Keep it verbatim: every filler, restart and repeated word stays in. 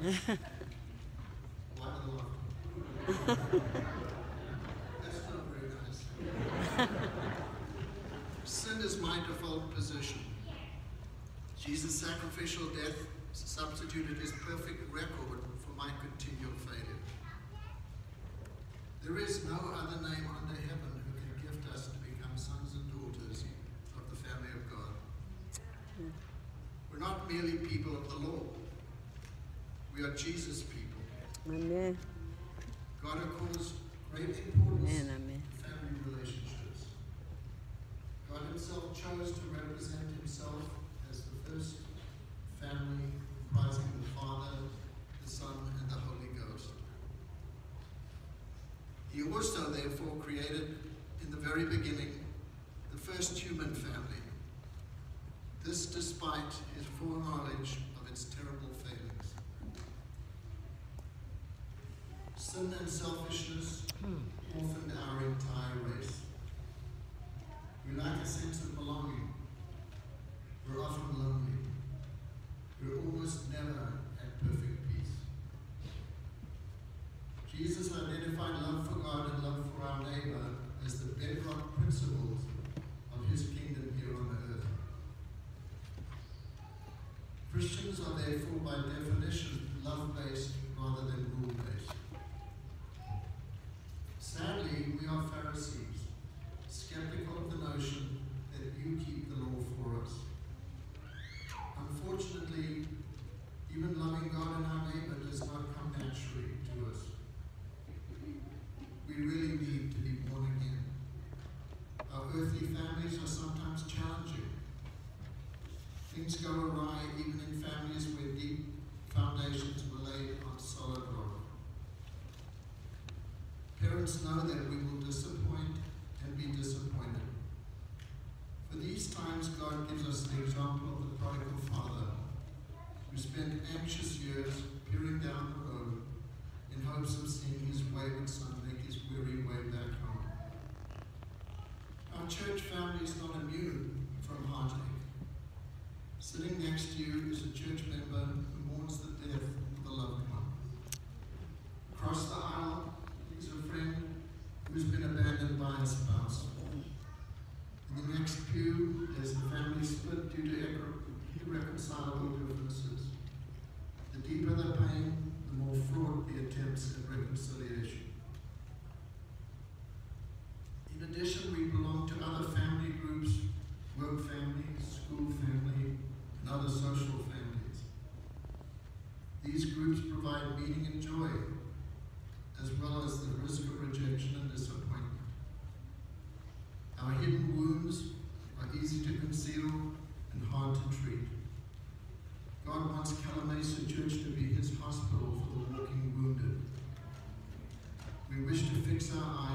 Why the laugh? That's not very nice. Sin is my default position. Jesus' sacrificial death substituted his perfect record for my continual failure. There is no other name under heaven who can gift us to become sons and daughters of the family of God. We're not merely people of the law. We are Jesus people. Amen. God accords great importance Amen, amen. to family relationships. God himself chose to represent himself as the first family comprising the Father, the Son, and the Holy Ghost. He also, therefore, created in the very beginning the first human family. This despite his foreknowledge of its terrible failings. Sin and selfishness orphaned our entire race. We lack a sense of belonging. We're often lonely. We're almost never at perfect peace. Jesus identified love for God and love for our neighbor as the bedrock principles of his kingdom here on earth. Christians are therefore by definition love-based rather than rule-based. Sadly, we are Pharisees, skeptical of the notion that you keep the law for us. Unfortunately, even loving God and our neighbor does not come naturally to us. We really need to be born again. Our earthly families are sometimes challenging. Things go awry even in families where deep foundations were laid on solid rock. Parents know that we will disappoint and be disappointed. For these times, God gives us the example of the prodigal father, who spent anxious years peering down the road in hopes of seeing his wayward son make his weary way back home. Our church family is not immune from heartache. Sitting next to you is a church member who mourns the death of a loved one. Across the aisle is a friend who's been abandoned by a spouse. In the next pew, there's the family split due to irreconcilable differences. The deeper the pain, the more fraught the attempts at reconciliation. In addition, we belong to other family groups, work families, school family, and other social families. These groups provide meaning and joy, as well as the risk of rejection and disappointment. Our hidden wounds are easy to conceal and hard to treat. God wants Calamasa Church to be his hospital for the walking wounded. We wish to fix our eyes